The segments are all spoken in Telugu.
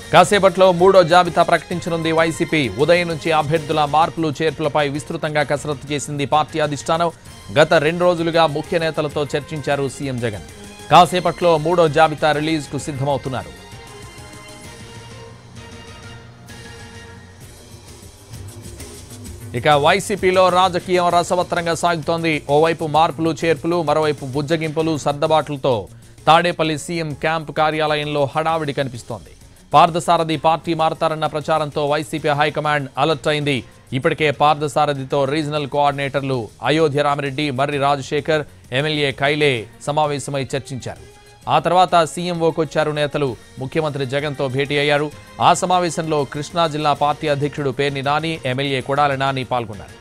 కాసేపట్లో మూడో జాబితా ప్రకటించనుంది వైసీపీ. ఉదయం నుంచి అభ్యర్థుల మార్పులు చేర్పులపై విస్తృతంగా కసరత్తు చేసింది పార్టీ అధిష్టానం. గత 2 రోజులుగా ముఖ్య నేతలతో చర్చించారు సీఎం జగన్. కాసేపట్లో మూడో జాబితా రిలీజ్కు సిద్ధమవుతున్నారు. ఇక వైసీపీలో రాజకీయం రసవత్తరంగా సాగుతోంది. ఓవైపు మార్పులు చేర్పులు, మరోవైపు బుజ్జగింపులు, సర్దబాట్లతో తాడేపల్లి సీఎం క్యాంపు కార్యాలయంలో హడావిడి కనిపిస్తోంది. పార్థసారథి పార్టీ మారతారన్న ప్రచారంతో వైసీపీ హైకమాండ్ అలర్ట్ అయింది. ఇప్పటికే పార్థసారథితో రీజనల్ కోఆర్డినేటర్లు అయోధ్య రామిరెడ్డి, మర్రి రాజశేఖర్, ఎమ్మెల్యే కైలే సమావేశమై చర్చించారు. ఆ తర్వాత సీఎంఓకొచ్చారు నేతలు. ముఖ్యమంత్రి జగన్తో భేటీ అయ్యారు. ఆ సమావేశంలో కృష్ణా జిల్లా పార్టీ అధ్యక్షుడు పేర్ని నాని, ఎమ్మెల్యే కొడాలి నాని పాల్గొన్నారు.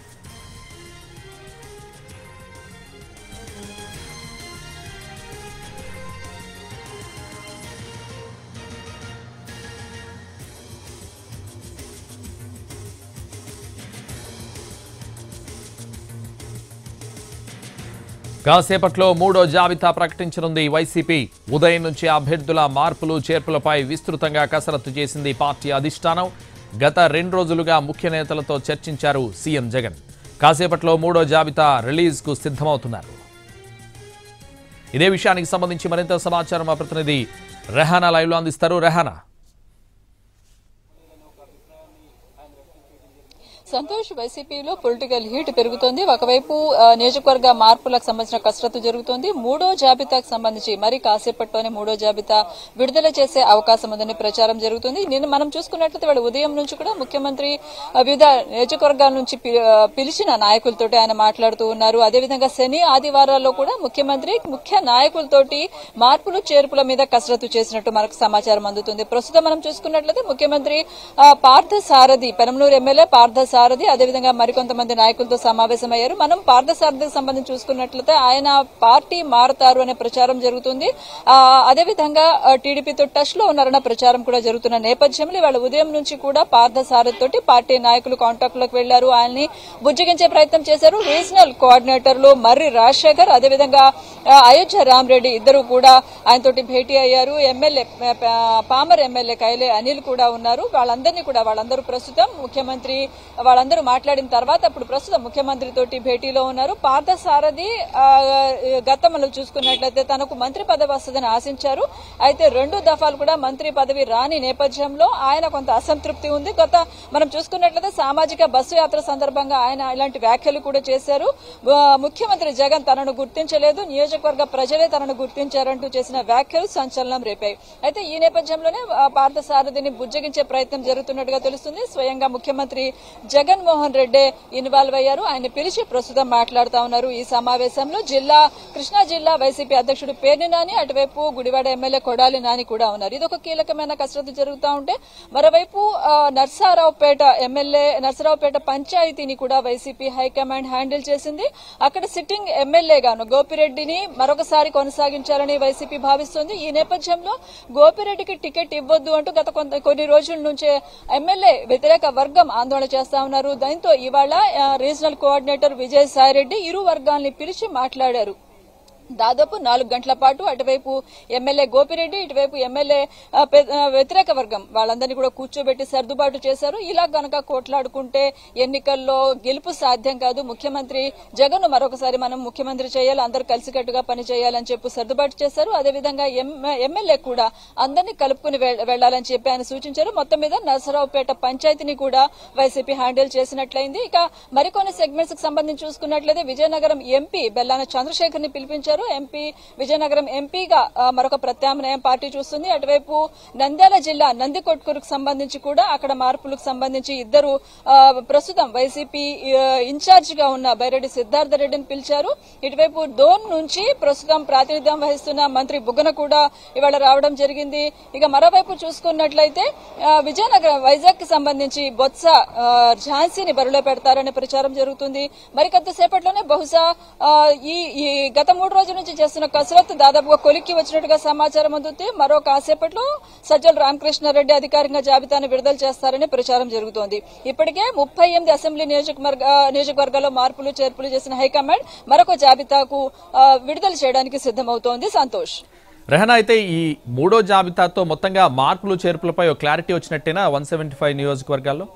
కాసేపట్లో మూడో జాబితా ప్రకటించనుంది వైసీపీ. ఉదయం నుంచి అభ్యర్థుల మార్పులు చేర్పులపై విస్తృతంగా కసరత్తు చేసింది పార్టీ అధిష్టానం. గత 2 రోజులుగా ముఖ్య నేతలతో చర్చించారు సీఎం జగన్. కాసేపట్లో మూడో జాబితా రిలీజ్కు సిద్ధమవుతున్నారు. ఇదే విషయానికి సంబంధించి మరింత సమాచారం మా ప్రతినిధి రెహానా లైవ్లో అందిస్తారు. రెహానా, సంతోష్, వైసీపీలో పొలిటికల్ హీట్ పెరుగుతోంది. ఒకవైపు నియోజకవర్గ మార్పులకు సంబంధించిన కసరత్తు జరుగుతోంది. మూడో జాబితాకు సంబంధించి మరి కాసేపట్లోనే మూడో జాబితా విడుదల చేసే అవకాశం ఉందని ప్రచారం జరుగుతుంది. నిన్న మనం చూసుకున్నట్లయితే వాళ్ళ ఉదయం నుంచి కూడా ముఖ్యమంత్రి వివిధ నియోజకవర్గాల నుంచి పిలిచిన నాయకులతోటి ఆయన మాట్లాడుతూ ఉన్నారు. అదేవిధంగా శని ఆదివారాల్లో కూడా ముఖ్యమంత్రి ముఖ్య నాయకులతోటి మార్పులు చేర్పుల మీద కసరత్తు చేసినట్టు మనకు సమాచారం అందుతుంది. ప్రస్తుతం మనం చూసుకున్నట్లయితే ముఖ్యమంత్రి పార్థసారథి, పెనమలూరు ఎమ్మెల్యే పార్థసారథి, అదేవిధంగా మరికొంతమంది నాయకులతో సమావేశమయ్యారు. మనం పార్థసారథికి సంబంధించి చూసుకున్నట్లయితే ఆయన పార్టీ మారతారు అనే ప్రచారం జరుగుతుంది. అదేవిధంగా టీడీపీతో టచ్ లో ఉన్నారన్న ప్రచారం కూడా జరుగుతున్న నేపథ్యంలో ఇవాళ ఉదయం నుంచి కూడా పార్థసారథి తోటి పార్టీ నాయకులు కాంటాక్ట్ లోకి వెళ్లారు. ఆయన్ని బుజ్జగించే ప్రయత్నం చేశారు. రీజనల్ కోఆర్డినేటర్లు మర్రి రాజశేఖర్, అదేవిధంగా అయోధ్య రామిరెడ్డి ఇద్దరు కూడా ఆయనతోటి భేటీ అయ్యారు. ఎమ్మెల్యే పామర్ ఎమ్మెల్యే కైలే అనిల్ కూడా ఉన్నారు. వాళ్ళందరూ ప్రస్తుతం ముఖ్యమంత్రి వాళ్ళందరూ మాట్లాడిన తర్వాత అప్పుడు ప్రస్తుతం ముఖ్యమంత్రి తోటి భేటీలో ఉన్నారు. పార్థసారథి గతంలో చూసుకున్నట్లయితే తనకు మంత్రి పదవి వస్తుందని ఆశించారు. అయితే 2 దఫాలు కూడా మంత్రి పదవి రాని నేపథ్యంలో ఆయన కొంత అసంతృప్తి ఉంది. మనం చూసుకున్నట్లయితే సామాజిక బస్సు యాత్ర సందర్భంగా ఆయన ఇలాంటి వ్యాఖ్యలు కూడా చేశారు. ముఖ్యమంత్రి జగన్ తనను గుర్తించలేదు, నియోజకవర్గ ప్రజలే తనను గుర్తించారంటూ చేసిన వ్యాఖ్యలు సంచలనం రేపాయి. అయితే ఈ నేపథ్యంలోనే పార్థసారథిని బుజ్జగించే ప్రయత్నం జరుగుతున్నట్టుగా తెలుస్తుంది. స్వయంగా ముఖ్యమంత్రి జగన్మోహన్ రెడ్డి ఇన్వాల్వ్ అయ్యారు. ఆయన పిలిచి ప్రస్తుతం మాట్లాడుతూ ఉన్నారు. ఈ సమావేశంలో కృష్ణా జిల్లా వైసీపీ అధ్యక్షుడు పేర్ని నాని, అటువైపు గుడివాడ ఎమ్మెల్యే కొడాలి నాని కూడా ఉన్నారు. ఇది ఒక కీలకమైన కసరత్తు జరుగుతూ ఉంటే మరోవైపు నర్సరావుపేట పంచాయతీని కూడా వైసీపీ హైకమాండ్ హ్యాండిల్ చేసింది. అక్కడ సిట్టింగ్ ఎమ్మెల్యేగాను గోపిరెడ్డిని మరొకసారి కొనసాగించాలని వైసీపీ భావిస్తోంది. ఈ నేపథ్యంలో గోపిరెడ్డికి టికెట్ ఇవ్వొద్దు అంటూ గత కొన్ని రోజుల నుంచే ఎమ్మెల్యే వ్యతిరేక వర్గం ఆందోళన చేస్తా ఉన్నారు. దాంతో ఇవాళ రీజనల్ కోఆర్డినేటర్ విజయసాయిరెడ్డి ఇరు వర్గాల్ని పిలిచి మాట్లాడారు. దాదాపు 4 గంటల పాటు అటువైపు ఎమ్మెల్యే గోపిరెడ్డి, ఇటువైపు ఎమ్మెల్యే వ్యతిరేక వర్గం వాళ్ళందరినీ కూడా కూర్చోబెట్టి సర్దుబాటు చేశారు. ఇలా గనక కోట్లాడుకుంటే ఎన్నికల్లో గెలుపు సాధ్యం కాదు. ముఖ్యమంత్రి జగన్ మరొకసారి మనం ముఖ్యమంత్రి చేయాలి, అందరూ కలిసికట్టుగా పనిచేయాలని చెప్పి సర్దుబాటు చేశారు. అదేవిధంగా ఎమ్మెల్యే కూడా అందరినీ కలుపుకుని వెళ్లాలని చెప్పి ఆయన సూచించారు. మొత్తం మీద నర్సరావుపేట పంచాయతీని కూడా వైసీపీ హ్యాండిల్ చేసినట్లయింది. ఇక మరికొన్ని సెగ్మెంట్స్ కి సంబంధించి చూసుకున్నట్లయితే విజయనగరం ఎంపీ బెల్లాన చంద్రశేఖర్ ని పిలిపించారు. విజయనగరం ఎంపీగా మరొక ప్రత్యామ్నాయం పార్టీ చూస్తుంది. అటువైపు నంద్యాల జిల్లా నందికొట్కూరుకు సంబంధించి కూడా అక్కడ మార్పులకు సంబంధించి ఇద్దరు ప్రస్తుతం వైసీపీ ఇన్ఛార్జ్ గా ఉన్న బైరెడ్డి సిద్ధార్థ రెడ్డిని పిలిచారు. ఇటువైపు డోన్ నుంచి ప్రస్తుతం ప్రాతినిధ్యం వహిస్తున్న మంత్రి బుగ్గన కూడా ఇవాళ రావడం జరిగింది. ఇక మరోవైపు చూసుకున్నట్లయితే విజయనగరం వైజాగ్ కి సంబంధించి బొత్స ఝాన్సీని బరిలో పెడతారనే ప్రచారం జరుగుతుంది. మరి కొంతసేపట్లోనే బహుశా ఈ గత 3 రోజుల నుంచి చేస్తున్న కసరత్తు దాదాపుగా కొలిక్కి వచ్చినట్టుగా సమాచారం అందుతుంది. మరో కాసేపట్లో సజ్జల రామకృష్ణారెడ్డి అధికారికంగా జాబితాను విడుదల చేస్తారని ప్రచారం జరుగుతోంది. ఇప్పటికే 38 అసెంబ్లీ నియోజకవర్గాల్లో మార్పులు చేర్పులు చేసిన హైకమాండ్ మరొక జాబితాకు విడుదల చేయడానికి సిద్దమవుతోంది. సంతోష్. రెహనా, అయితే ఈ మూడో జాబితాతో మొత్తంగా మార్పులు చేర్పులపై ఒక క్లారిటీ వచ్చినట్టేనా 175 నియోజకవర్గాల్లో?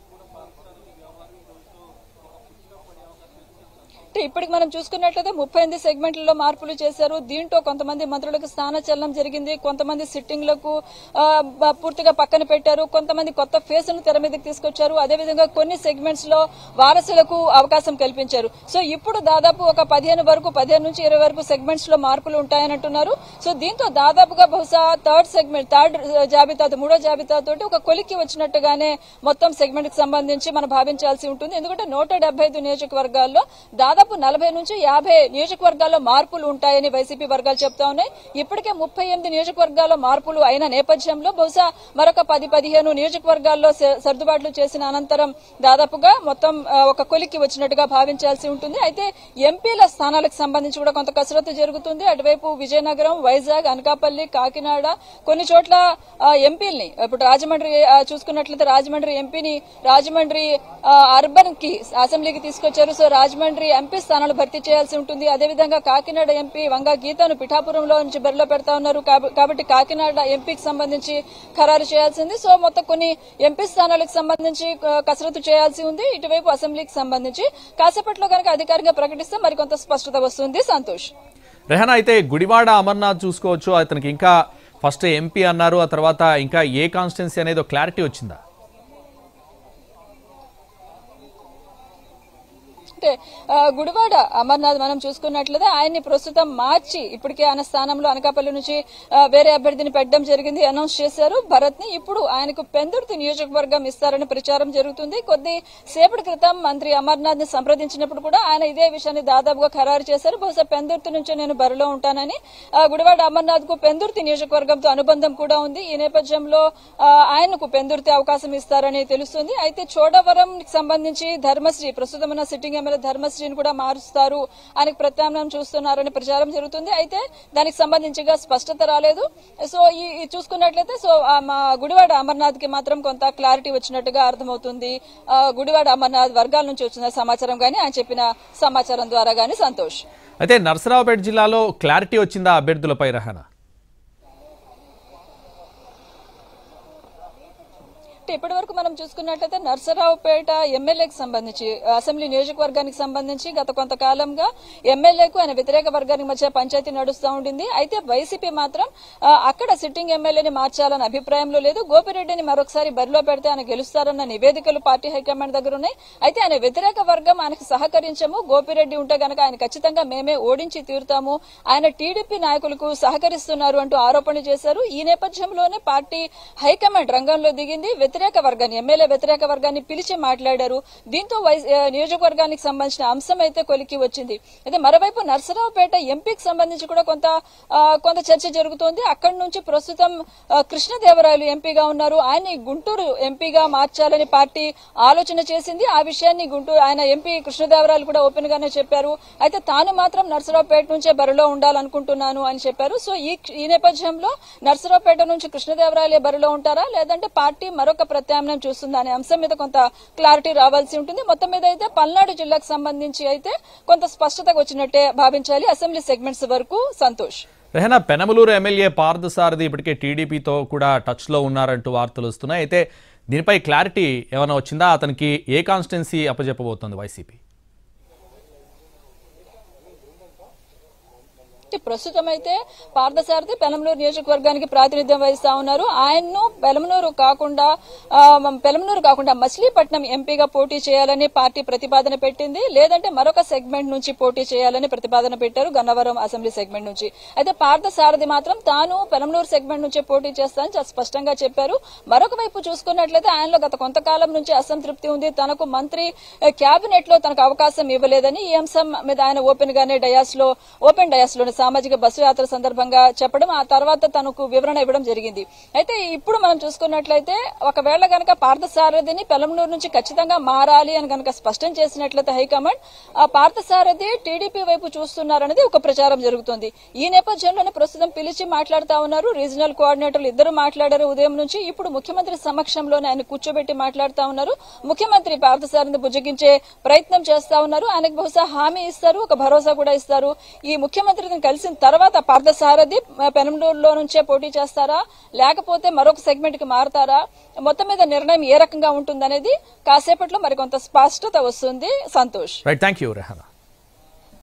ఇప్పటికి మనం చూసుకున్నట్లయితే 38 సెగ్మెంట్లలో మార్పులు చేశారు. దీంట్లో కొంతమంది మంత్రులకు స్థానచలనం జరిగింది, కొంతమంది సిట్టింగ్లకు పూర్తిగా పక్కన పెట్టారు, కొంతమంది కొత్త ఫేస్ ను తెర మీదకి తీసుకొచ్చారు. అదేవిధంగా కొన్ని సెగ్మెంట్స్ లో వారసులకు అవకాశం కల్పించారు. సో ఇప్పుడు దాదాపు ఒక 15 నుంచి 20 వరకు సెగ్మెంట్స్ లో మార్పులు ఉంటాయని అంటున్నారు. సో దీంతో దాదాపుగా బహుశా థర్డ్ జాబితాతో మూడో జాబితాతో ఒక కొలిక్కి వచ్చినట్టుగానే మొత్తం సెగ్మెంట్ కి సంబంధించి మనం భావించాల్సి ఉంటుంది. ఎందుకంటే 175 నియోజకవర్గాల్లో దాదాపు 40 నుంచి 50 నియోజకవర్గాల్లో మార్పులు ఉంటాయని వైసీపీ వర్గాలు చెప్తా ఉన్నాయి. ఇప్పటికే 38 నియోజకవర్గాల్లో మార్పులు అయిన నేపథ్యంలో బహుశా మరొక 10-15 నియోజకవర్గాల్లో సర్దుబాట్లు చేసిన అనంతరం దాదాపుగా మొత్తం ఒక కొలిక్కి వచ్చినట్టుగా భావించాల్సి ఉంటుంది. అయితే ఎంపీల స్థానాలకు సంబంధించి కూడా కొంత కసరత్తు జరుగుతుంది. అటువైపు విజయనగరం, వైజాగ్, అనకాపల్లి, కాకినాడ కొన్ని చోట్ల ఎంపీల్ని ఇప్పుడు రాజమండ్రి చూసుకున్నట్లయితే రాజమండ్రి ఎంపీని రాజమండ్రి అర్బన్ కి అసెంబ్లీకి తీసుకొచ్చారు. సో రాజమండ్రి ఎంపీ స్థానాలు భర్తీ చేయాల్సి ఉంటుంది. అదేవిధంగా కాకినాడ ఎంపీ వంగా గీతను పిఠాపురంలో నుంచి బరిలో పెడతా ఉన్నారు. కాబట్టి కాకినాడ ఎంపీకి సంబంధించి ఖరారు చేయాల్సింది. సో మొత్తం కొన్ని ఎంపీ స్థానాలకు సంబంధించి కసరత్తు చేయాల్సి ఉంది. ఇటువైపు అసెంబ్లీకి సంబంధించి కాసేపట్లో కనుక అధికారికంగా ప్రకటిస్తే మరికొంత స్పష్టత వస్తుంది. సంతోష్. రెహనా, అయితే గుడివాడ అమర్నాథ్ చూసుకోవచ్చు, అతనికి ఇంకా ఫస్ట్ ఎంపీ అన్నారు, ఆ తర్వాత ఇంకా ఏ కాన్స్టిట్యున్సీ అనేది క్లారిటీ వచ్చిందా? గుడివాడ అమర్నాథ్ మనం చూసుకున్నట్లయితే ఆయన్ని ప్రస్తుతం మార్చి ఇప్పటికే ఆయన స్థానంలో అనకాపల్లి నుంచి వేరే అభ్యర్థిని పెట్టడం జరిగింది, అనౌన్స్ చేశారు భరత్ ని. ఇప్పుడు ఆయనకు పెందుర్తి నియోజకవర్గం ఇస్తారని ప్రచారం జరుగుతుంది. కొద్ది సేపటి క్రితం మంత్రి అమర్నాథ్ ని సంప్రదించినప్పుడు కూడా ఆయన ఇదే విషయాన్ని దాదాపుగా ఖరారు చేశారు. బహుశా పెందుర్తి నుంచే నేను బరిలో ఉంటానని. గుడివాడ అమర్నాథ్ కు పెందుర్తి నియోజకవర్గంతో అనుబంధం కూడా ఉంది. ఈ నేపథ్యంలో ఆయనకు పెందుర్తి అవకాశం ఇస్తారని తెలుస్తుంది. అయితే చోడవరం సంబంధించి ధర్మశ్రీ ప్రస్తుతం ఉన్న సిట్టింగ్ ఎమ్మెల్యే ధర్మశ్రీని కూడా మారుస్తారు, ఆయనకు ప్రత్యామ్నాయం చూస్తున్నారని ప్రచారం జరుగుతుంది. అయితే దానికి సంబంధించిగా స్పష్టత రాలేదు. సో ఈ చూసుకున్నట్లయితే సో గుడివాడ అమర్నాథ్ కి మాత్రం కొంత క్లారిటీ వచ్చినట్టుగా అర్థమవుతుంది. గుడివాడ అమర్నాథ్ వర్గాల నుంచి వచ్చిన సమాచారం గానీ ఆయన చెప్పిన సమాచారం ద్వారా గానీ. సంతోష్, అయితే నర్సరావుపేట జిల్లాలో క్లారిటీ వచ్చిందా అభ్యర్థులపై రెహనా? ఇప్పటి వరకు మనం చూసుకున్నట్లయితే నర్సరావుపేట ఎమ్మెల్యేకి సంబంధించి అసెంబ్లీ నియోజకవర్గానికి సంబంధించి గత కొంతకాలంగా ఎమ్మెల్యేకు ఆయన వ్యతిరేక వర్గానికి మధ్య పంచాయతీ నడుస్తూ ఉండింది. అయితే వైసీపీ మాత్రం అక్కడ సిట్టింగ్ ఎమ్మెల్యేని మార్చాలన్న అభిప్రాయంలో లేదు. గోపిరెడ్డిని మరొకసారి బరిలో పెడితే ఆయన గెలుస్తారన్న నివేదికలు పార్టీ హైకమాండ్ దగ్గర ఉన్నాయి. అయితే ఆయన వ్యతిరేక వర్గం ఆయనకు సహకరించము, గోపిరెడ్డి ఉంటే గనక ఆయన ఖచ్చితంగా మేమే ఓడించి తీరుతాము, ఆయన టీడీపీ నాయకులకు సహకరిస్తున్నారు అంటూ ఆరోపణలు చేశారు. ఈ నేపథ్యంలోనే పార్టీ హైకమాండ్ రంగంలో దిగింది. ఎమ్మెల్యే వ్యతిరేక వర్గాన్ని పిలిచి మాట్లాడారు. దీంతో నియోజకవర్గానికి సంబంధించిన అంశం అయితే కొలికి వచ్చింది. అయితే మరోవైపు నర్సరావుపేట ఎంపీకి సంబంధించి కూడా కొంత చర్చ జరుగుతోంది. అక్కడి నుంచి ప్రస్తుతం కృష్ణదేవరాయలు ఎంపీగా ఉన్నారు. ఆయన్ని గుంటూరు ఎంపీగా మార్చాలని పార్టీ ఆలోచన చేసింది. ఆ విషయాన్ని ఆయన ఎంపీ కృష్ణదేవరాయలు కూడా ఓపెన్ గానే చెప్పారు. అయితే తాను మాత్రం నర్సరావుపేట నుంచే బరిలో ఉండాలనుకుంటున్నాను అని చెప్పారు. సో ఈ నేపథ్యంలో నర్సరావుపేట నుంచి కృష్ణదేవరాయలే బరిలో ఉంటారా లేదంటే పార్టీ మరొక ప్రత్యామ్నాయం చూస్తుందా అనే అంశం మీద కొంత క్లారిటీ రావాల్సి ఉంటుంది. మొత్తం మీద అయితే పల్నాడు జిల్లాకు సంబంధించి అయితే కొంత స్పష్టతకు వచ్చినట్టే భావించాలి అసెంబ్లీ సెగ్మెంట్స్ వరకు. సంతోష్, రెహనా, పెనమలూరు ఎమ్మెల్యే పార్థసారథి ఇప్పటికే టీడీపీతో కూడా టచ్ లో ఉన్నారంటూ వార్తలు వస్తున్నాయి. అయితే దీనిపై క్లారిటీ ఏమైనా వచ్చిందా? అతనికి ఏ కాన్స్టిట్యున్సీ అప్పచెప్పబోతోంది వైసీపీ? ప్రస్తుతం అయితే పార్థసారథి పెనమలూరు నియోజకవర్గానికి ప్రాతినిధ్యం వహిస్తా ఉన్నారు. ఆయన్ను పెనమలూరు కాకుండా మచిలీపట్నం ఎంపీగా పోటీ చేయాలని పార్టీ ప్రతిపాదన పెట్టింది. లేదంటే మరొక సెగ్మెంట్ నుంచి పోటీ చేయాలని ప్రతిపాదన పెట్టారు, గన్నవరం అసెంబ్లీ సెగ్మెంట్ నుంచి. అయితే పార్థసారథి మాత్రం తాను పెనమలూరు సెగ్మెంట్ నుంచే పోటీ చేస్తానని చాలా స్పష్టంగా చెప్పారు. మరొక వైపు చూసుకున్నట్లయితే ఆయనలో గత కొంతకాలం నుంచి అసంతృప్తి ఉంది. తనకు మంత్రి కేబినెట్ లో తనకు అవకాశం ఇవ్వలేదని ఈ అంశం మీద ఆయన ఓపెన్ గానే ఓపెన్ డయాస్ లో సామాజిక బస్సు యాత్ర సందర్భంగా చెప్పడం, ఆ తర్వాత తనకు వివరణ ఇవ్వడం జరిగింది. అయితే ఇప్పుడు మనం చూసుకున్నట్లయితే ఒకవేళ గనక పార్థసారథిని పెనమలూరు నుంచి ఖచ్చితంగా మారాలి అని గనక స్పష్టం చేసినట్లయితే హైకమాండ్ ఆ పార్థసారథి టీడీపీ వైపు చూస్తున్నారనేది ఒక ప్రచారం జరుగుతుంది. ఈ నేపథ్యంలోనే ప్రస్తుతం పిలిచి మాట్లాడుతా ఉన్నారు. రీజనల్ కోఆర్డినేటర్లు ఇద్దరు మాట్లాడారు ఉదయం నుంచి. ఇప్పుడు ముఖ్యమంత్రి సమక్షంలోనే ఆయన కూర్చోబెట్టి మాట్లాడుతా ఉన్నారు. ముఖ్యమంత్రి పార్థసారథిని బుజ్జగించే ప్రయత్నం చేస్తా ఉన్నారు. ఆయనకు బహుశా హామీ ఇస్తారు, ఒక భరోసా కూడా ఇస్తారు. ఈ ముఖ్యమంత్రిని తెలిసిన తర్వాత పార్థసారథి పెనండూరులో నుంచే పోటీ చేస్తారా, లేకపోతే మరొక సెగ్మెంట్ కి మారతారా, మొత్తం మీద నిర్ణయం ఏ రకంగా ఉంటుందనేది కాసేపట్లో మరికొంత స్పష్టత వస్తుంది. Santosh. Right, thank you Rehana.